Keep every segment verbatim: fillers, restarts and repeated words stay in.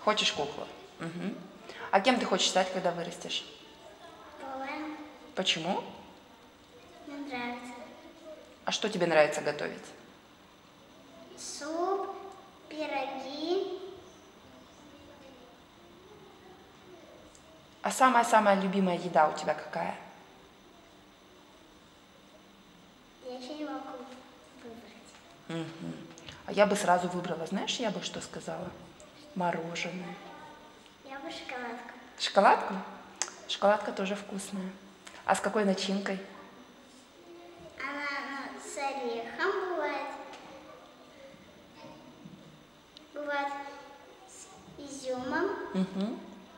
Хочешь куклу? Угу. А кем ты хочешь стать, когда вырастешь? Поваром. Почему? Мне нравится. А что тебе нравится готовить? Суп, пироги. А самая-самая любимая еда у тебя какая? Я еще не могу выбрать. Угу. А я бы сразу выбрала, знаешь, я бы что сказала? Мороженое. Я бы шоколадку. Шоколадку? Шоколадка тоже вкусная. А с какой начинкой? Она ну, с орехом бывает. Бывает с изюмом. Угу.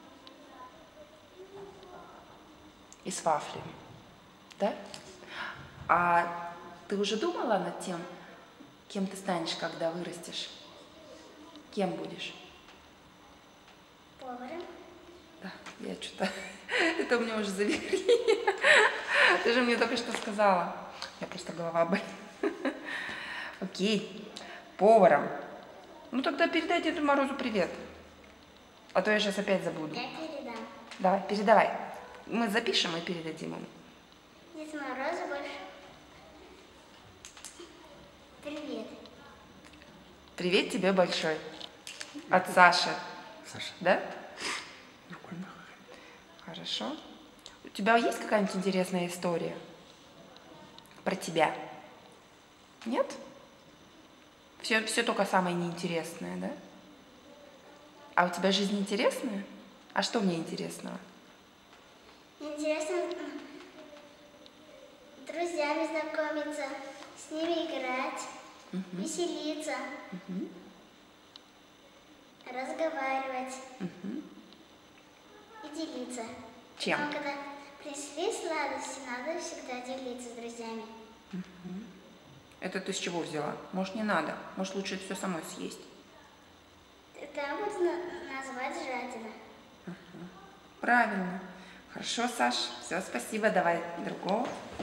И с вафлями. Да? А ты уже думала над тем, кем ты станешь, когда вырастешь? Кем будешь? Поваром. Да, я что-то... Это у меня уже заверили. Ты же мне только что сказала. Я просто голова болит. Окей. Поваром. Ну тогда передай Деду Морозу привет. А то я сейчас опять забуду. Я передам. Давай, передавай. Мы запишем и передадим ему. Дед Морозу больше. Привет. Привет тебе большой. От Саши. Саша. Да? Прикольно. Хорошо. У тебя есть какая-нибудь интересная история про тебя? Нет? Все, все только самое неинтересное, да? А у тебя жизнь интересная? А что в ней интересного? Интересно м, с друзьями знакомиться, с ними играть, Угу. веселиться, Угу. разговаривать Угу. и делиться. Чем? Но когда принесли сладости, надо всегда делиться с друзьями. Это ты с чего взяла? Может, не надо? Может, лучше все самой съесть? Тогда буду на- назвать жадина. Правильно. Хорошо, Саш. Все, спасибо. Давай другого.